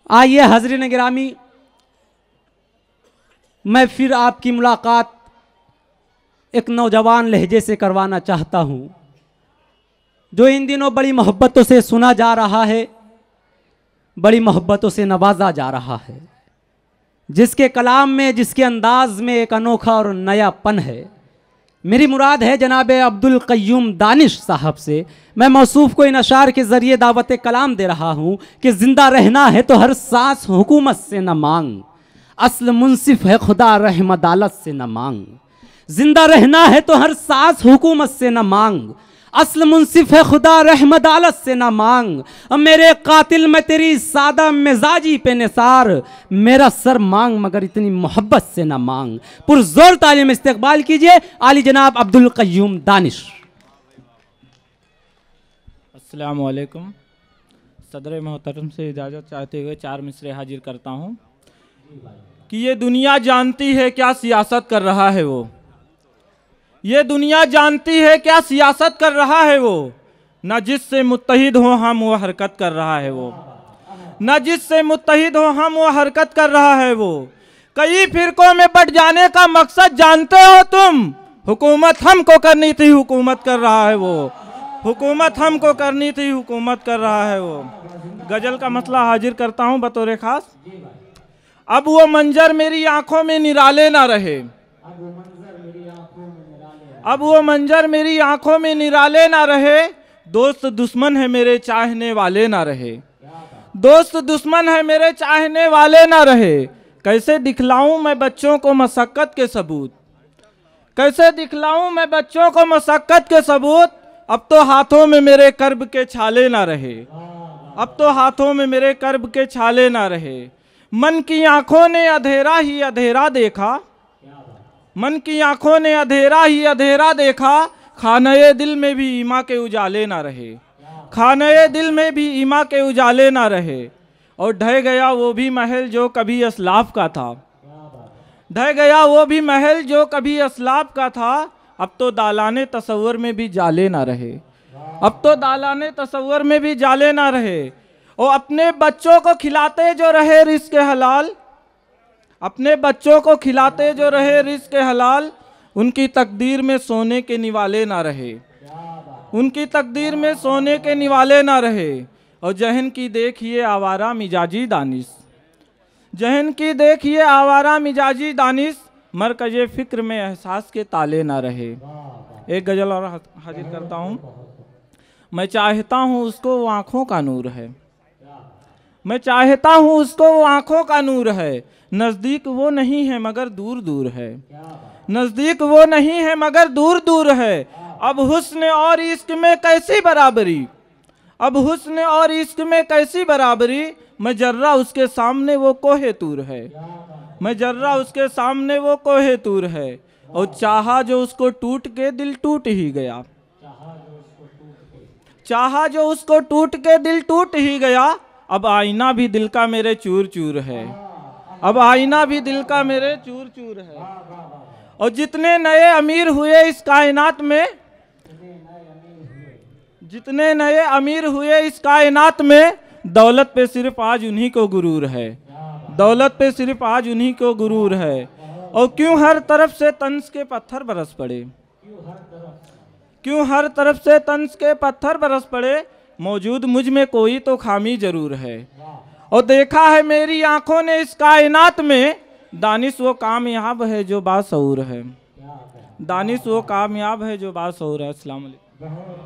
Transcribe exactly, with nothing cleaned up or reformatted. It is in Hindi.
आइए हज़रीन गिरामी, मैं फिर आपकी मुलाकात एक नौजवान लहजे से करवाना चाहता हूँ, जो इन दिनों बड़ी मोहब्बतों से सुना जा रहा है, बड़ी मोहब्बतों से नवाजा जा रहा है, जिसके कलाम में, जिसके अंदाज में एक अनोखा और नयापन है। मेरी मुराद है जनाब अब्दुल क़य्यूम दानिश साहब से। मैं मौसूफ को इन अशार के ज़रिए दावत कलाम दे रहा हूँ कि ज़िंदा रहना है तो हर सांस हुकूमत से न मांग, असल मुंसिफ है खुदा रहम अदालत से न मांग। जिंदा रहना है तो हर सांस हुकूमत से न मांग, असल मुंसिफ है खुदा रहम अदालत से न मांग। अब मेरे कातिल में तेरी सादा मिजाजी पे निसार, मेरा सर मांग मगर इतनी मोहब्बत से न मांग। पुरजोर तालीम इस्तकबाल कीजिए आली जनाब अब्दुल क़य्यूम दानिश। अस्सलामु अलैकुम। सदर मोहतरम से इजाज़त चाहते हुए चार मिसरे हाजिर करता हूँ कि ये दुनिया जानती है क्या सियासत कर रहा है वो, ये दुनिया जानती है क्या सियासत कर रहा है वो। न जिससे मुत्तहिद हो हम वो हरकत कर रहा है वो, न जिससे मुत्तहिद हो हम वो हरकत कर रहा है वो। कई फिरकों में बट जाने का मकसद जानते हो तुम, हुकूमत हमको करनी थी हुकूमत कर रहा है वो, हुकूमत हमको करनी थी हुकूमत कर रहा है वो। गज़ल का मसला हाजिर करता हूँ बतौर ख़ास। अब वो मंजर मेरी आंखों में निराले ना रहे, अब वो मंजर मेरी आंखों में निराले ना रहे। दोस्त दुश्मन है मेरे चाहने वाले ना रहे, दोस्त दुश्मन है मेरे चाहने वाले ना रहे। कैसे दिखलाऊं मैं बच्चों को मशक्क़त के सबूत, कैसे दिखलाऊं मैं बच्चों को मशक्क़त के सबूत। अब तो हाथों में मेरे कर्ब के छाले ना रहे, अब तो हाथों में मेरे कर्ब के छाले ना रहे। मन की आंखों ने अंधेरा ही अंधेरा देखा, मन की आंखों ने अंधेरा ही अंधेरा देखा। खाने दिल में भी ईमा के उजाले ना रहे, खाने दिल में भी ईमा के उजाले ना रहे। और ढह गया वो भी महल जो कभी असलाफ का था, ढह गया वो भी महल जो कभी असलाफ का था। अब तो दालाने तसव्वुर में भी जाले ना रहे, अब तो दालाने तसव्वुर में भी जाले ना रहे। और अपने बच्चों को खिलाते जो रहे रिज़्क़ हलाल, अपने बच्चों को खिलाते जो रहे रिज़्क़ हलाल। उनकी तकदीर में सोने के निवाले ना रहे, उनकी तकदीर में सोने के निवाले ना रहे। और जहन की देखिए आवारा मिजाजी दानिश, जहन की देखिए आवारा मिजाजी दानिश। मरकज़े फ़िक्र में एहसास के ताले ना रहे। एक गज़ल और हाजिर करता हूँ। मैं चाहता हूँ उसको वो आँखों का नूर है, मैं चाहता हूँ उसको वो आँखों का नूर है। नज़दीक वो नहीं है मगर दूर दूर है, नज़दीक वो नहीं है मगर दूर दूर है। अब हुस्न और इश्क में कैसी बराबरी, अब हुस्न और इश्क में कैसी बराबरी। मैं जर्रा उसके सामने वो कोहे तूर है, मैं जर्रा उसके सामने वो कोहे तूर है। और चाहा जो उसको टूट के दिल टूट ही गया, चाहा जो उसको टूट के दिल टूट ही गया। अब आईना भी दिल का मेरे चूर चूर है, अब आईना भी दिल का मेरे चूर चूर है। और जितने नए अमीर हुए इस कायनात में, जितने नए अमीर हुए इस कायनात में, दौलत पे सिर्फ आज उन्हीं को गुरूर है, दौलत पे सिर्फ आज उन्हीं को गुरूर है। और क्यों हर तरफ से तंस के पत्थर बरस पड़े, क्यों हर तरफ से तंस के पत्थर बरस पड़े। मौजूद मुझ में कोई तो खामी जरूर है। और देखा है मेरी आंखों ने इस कायनात में, दानिश वो कामयाब है जो बाशऊर है, दानिश वो कामयाब है जो बाशऊर है। अस्सलाम वालेकुम।